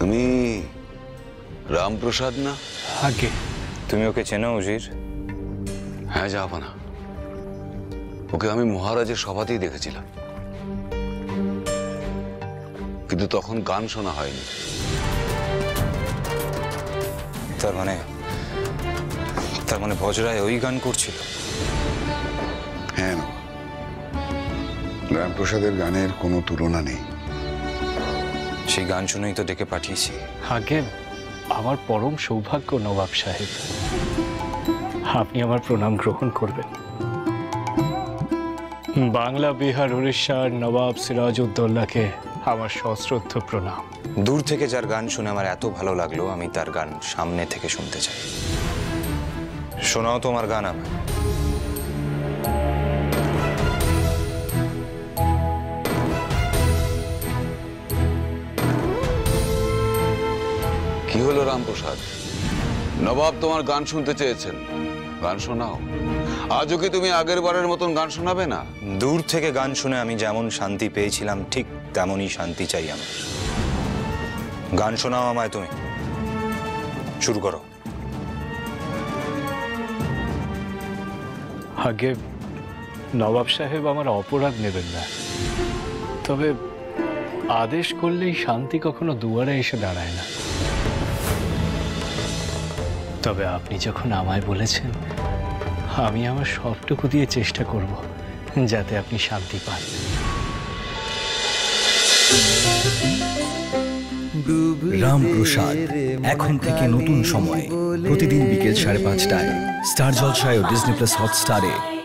তুমি রামপ্রসাদ না? আগে তুমি ওকে চেনো উজির? হ্যাঁ, যাবো না। ওকে আমি মহারাজের সভাতেই দেখেছিলাম, কিন্তু তখন গান শোনা হয়নি। তার মানে বজরায় ওই গান করছিল? হ্যাঁ, রামপ্রসাদের গানের কোনো তুলনা নেই। সেই গান শুনেই তো ডেকে পাঠিয়েছি। আগে আমার পরম সৌভাগ্য নবাব সাহেব, আপনি আমার প্রণাম গ্রহণ করবেন। বাংলা, বিহার, উড়িষ্যার নবাব সিরাজউদ্দৌলাকে আমার সশ্রদ্ধ প্রণাম। দূর থেকে যার গান শুনে আমার এত ভালো লাগলো, আমি তার গান সামনে থেকে শুনতে চাই। শোনাও তোমার গান আমার। কি হলো রামপ্রসাদ? নবাব তোমার গান শুনতে চেয়েছেন, গান শোনাও। আজও কি তুমি আগের বারের মতন গান শোনাবে না? দূর থেকে গান শুনে আমি যেমন শান্তি পেয়েছিলাম, ঠিক তেমনই শান্তি চাই আমার। গান শোনাও আমায় তুমি, শুরু করো। আগে নবাব সাহেব আমার অপরাধ নেবেন না, তবে আদেশ করলেই শান্তি কখনো দুয়ারে এসে দাঁড়ায় না। তবে আপনি যখন আমায় বলেছেন, আমি আমার সবটুকু দিয়ে চেষ্টা করব যাতে আপনি শান্তি পান। রামপ্রসাদ এখন থেকে নতুন সময়, প্রতিদিন বিকেল 5:30টায় স্টার জলসায় ও ডিজনি প্লাস হটস্টারে।